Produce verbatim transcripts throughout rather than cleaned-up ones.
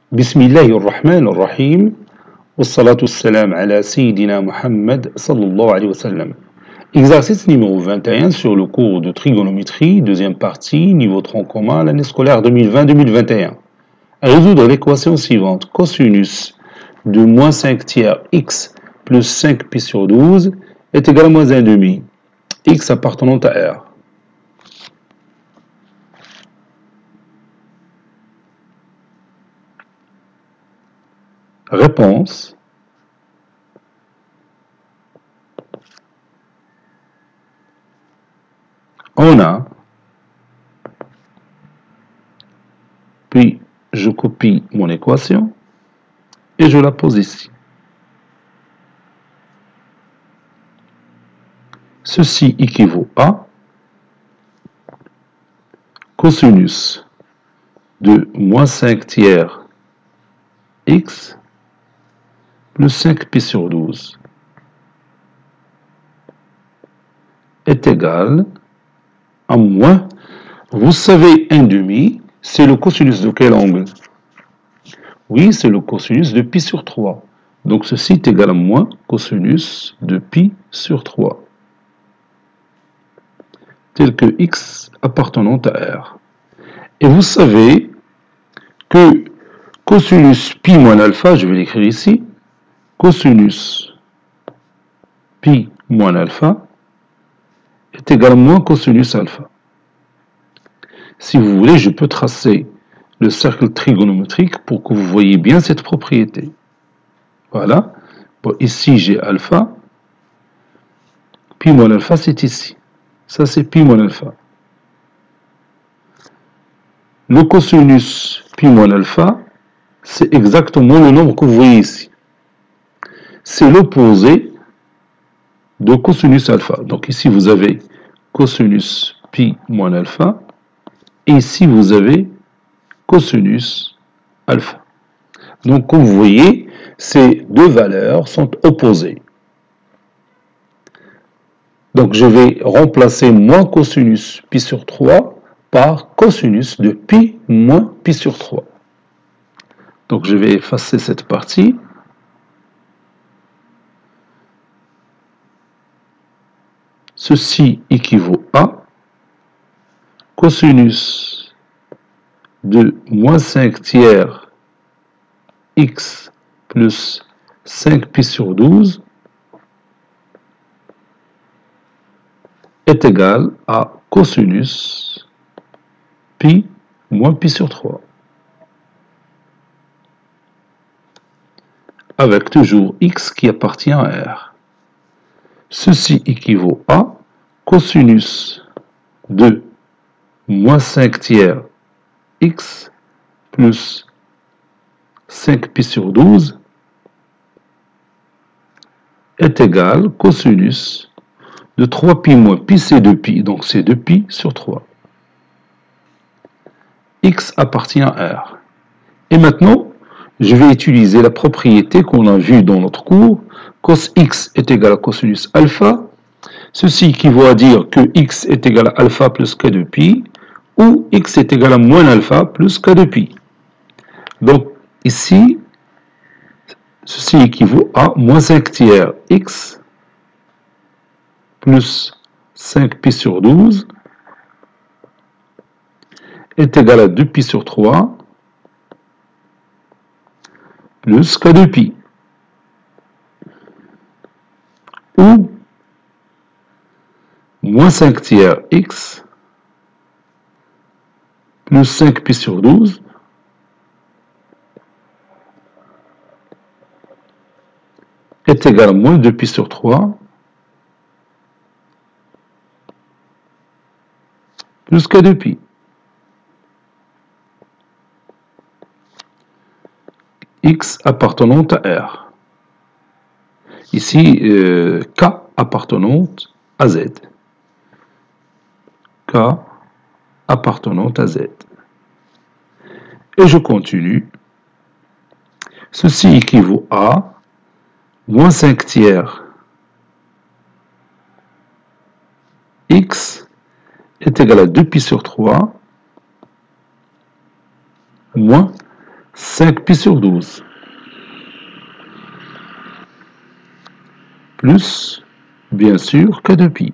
بسم الله الرحمن الرحيم والصلاة والسلام على سيدنا Muhammad sallallahu alayhi wa sallam. Exercice numéro vingt et un sur le cours de trigonométrie, deuxième partie, niveau tronc commun, l'année scolaire deux mille vingt deux mille vingt et un. Résoudre l'équation suivante. Cosinus de moins cinq tiers x plus cinq pi sur douze est égal à moins un demi. X appartenant à R. Réponse. On a, puis je copie mon équation et je la pose ici. Ceci équivaut à cosinus de moins cinq tiers x plus cinq pi sur douze est égal à moins, vous savez, un demi, c'est le cosinus de quel angle? Oui, c'est le cosinus de pi sur trois. Donc ceci est égal à moins cosinus de pi sur trois, tel que x appartenant à R. Et vous savez que cosinus pi moins alpha, je vais l'écrire ici, cosinus pi moins alpha est égal à moins cosinus alpha. Si vous voulez, je peux tracer le cercle trigonométrique pour que vous voyez bien cette propriété. Voilà. Bon, ici, j'ai alpha. Pi moins alpha, c'est ici. Ça, c'est pi moins alpha. Le cosinus pi moins alpha, c'est exactement le nombre que vous voyez ici. C'est l'opposé de cosinus alpha. Donc ici, vous avez cosinus pi moins alpha. Et ici, vous avez cosinus alpha. Donc, comme vous voyez, ces deux valeurs sont opposées. Donc, je vais remplacer moins cosinus pi sur trois par cosinus de pi moins pi sur trois. Donc, je vais effacer cette partie. Ceci équivaut à cosinus de moins cinq tiers x plus cinq pi sur douze est égal à cosinus pi moins pi sur trois. Avec toujours x qui appartient à R. Ceci équivaut à cosinus de moins cinq tiers x plus cinq pi sur douze est égal cosinus de trois pi moins pi, c'est deux pi, donc c'est deux pi sur trois. X appartient à R. Et maintenant, je vais utiliser la propriété qu'on a vue dans notre cours. Cos x est égal à cosinus alpha. Ceci équivaut à dire que x est égal à alpha plus k de pi, ou x est égal à moins alpha plus k de pi. Donc, ici, ceci équivaut à moins cinq tiers x plus cinq pi sur douze est égal à deux pi sur trois plus k de pi. Ou moins cinq tiers x plus cinq pi sur douze est égal à moins deux pi sur trois plus k de pi. X appartenant à R. Ici, euh, K appartenant à Z. K appartenant à Z. Et je continue. Ceci équivaut à moins cinq tiers x est égal à deux pi sur trois moins cinq pi sur douze. Plus, bien sûr, k de pi.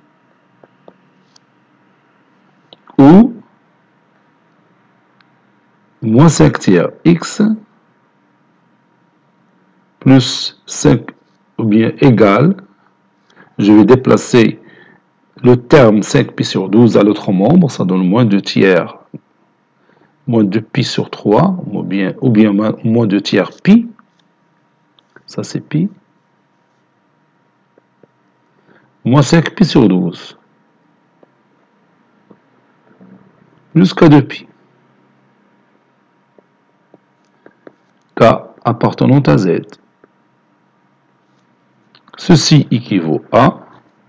Ou moins cinq tiers x plus cinq, ou bien égal, je vais déplacer le terme cinq pi sur douze à l'autre membre, ça donne moins deux tiers, moins deux pi sur trois, ou bien, ou bien moins deux tiers pi, ça c'est pi, moins cinq pi sur douze, plus k de pi. K appartenant à Z. Ceci équivaut à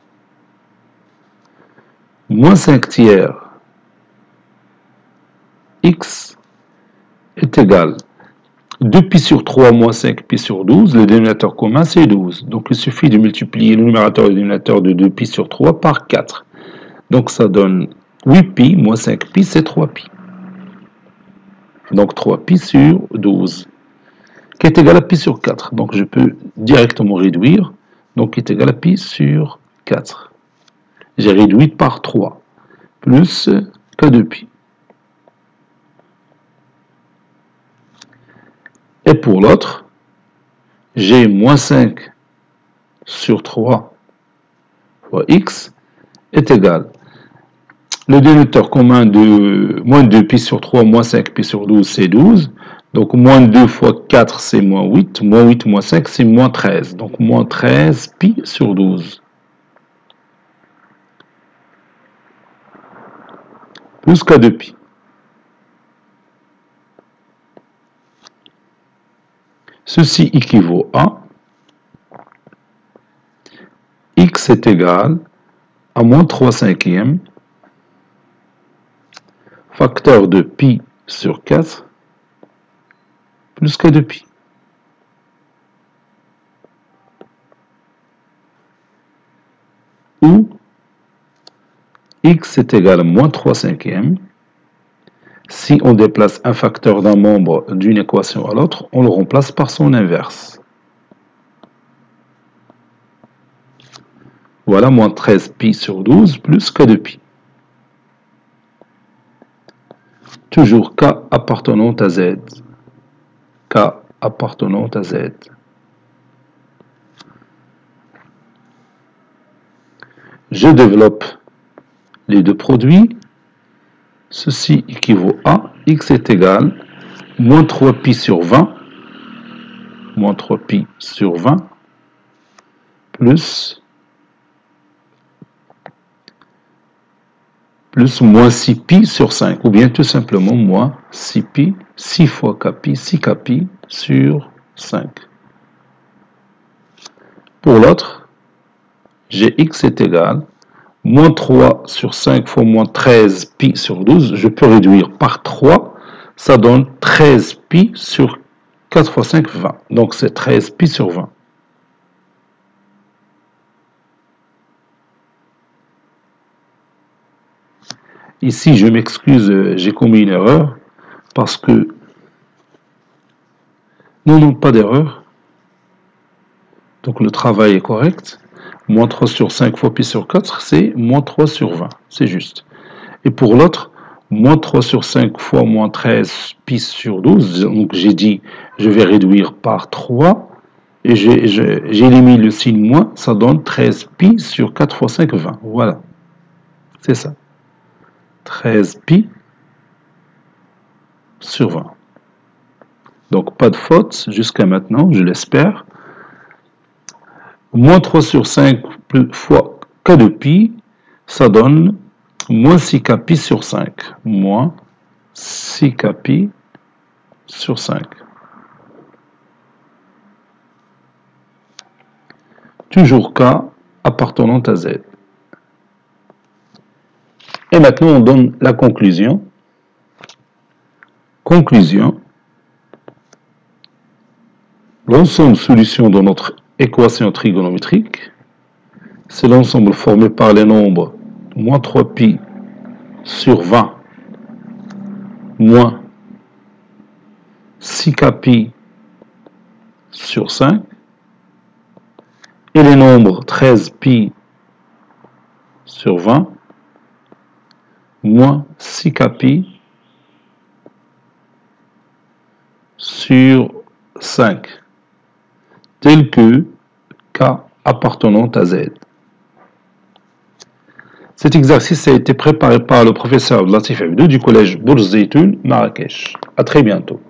moins cinq tiers x est égal deux pi sur trois moins cinq pi sur douze, le dénominateur commun c'est douze. Donc il suffit de multiplier le numérateur et le dénominateur de deux pi sur trois par quatre. Donc ça donne huit pi moins cinq pi, c'est trois pi. Donc trois pi sur douze, qui est égal à pi sur quatre. Donc je peux directement réduire. Donc qui est égal à pi sur quatre. J'ai réduit par trois, plus k de pi. Et pour l'autre, j'ai moins cinq sur trois fois x est égal. Le dénominateur commun de moins deux pi sur trois, moins cinq pi sur douze, c'est douze. Donc moins deux fois quatre, c'est moins huit. Moins huit moins cinq, c'est moins treize. Donc moins treize pi sur douze. Plus k de pi. Ceci équivaut à x est égal à moins trois cinquièmes facteur de pi sur quatre plus k de pi. Où x est égal à moins trois cinquièmes. Si on déplace un facteur d'un membre d'une équation à l'autre, on le remplace par son inverse. Voilà, moins treize pi sur douze plus k de pi. Toujours k appartenant à z. K appartenant à z. Je développe les deux produits. Ceci équivaut à x est égal à moins trois pi sur vingt, moins trois pi sur vingt, plus, plus moins six pi sur cinq, ou bien tout simplement moins six pi, six fois k pi, six k pi sur cinq. Pour l'autre, j'ai x est égal moins trois sur cinq fois moins treize pi sur douze, je peux réduire par trois, ça donne treize pi sur quatre fois cinq, vingt. Donc c'est treize pi sur vingt. Ici, je m'excuse, j'ai commis une erreur, parce que... Non, non, pas d'erreur. Donc le travail est correct. Moins trois sur cinq fois pi sur quatre, c'est moins trois sur vingt. C'est juste. Et pour l'autre, moins trois sur cinq fois moins treize pi sur douze. Donc j'ai dit, je vais réduire par trois. Et j'élimine le signe moins. Ça donne treize pi sur quatre fois cinq, vingt. Voilà. C'est ça. treize pi sur vingt. Donc pas de faute jusqu'à maintenant, je l'espère. Moins trois sur cinq fois k de pi, ça donne moins six k pi sur cinq. Moins six k pi sur cinq. Toujours k appartenant à z. Et maintenant, on donne la conclusion. Conclusion. L'ensemble solution de notre équation trigonométrique, c'est l'ensemble formé par les nombres moins trois pi sur vingt moins six six K pi sur cinq, et les nombres treize pi sur vingt, moins six K pi sur cinq, tel que K appartenant à Z. Cet exercice a été préparé par le professeur Latif Abdou du collège Bourz Zeytoun, Marrakech. À très bientôt.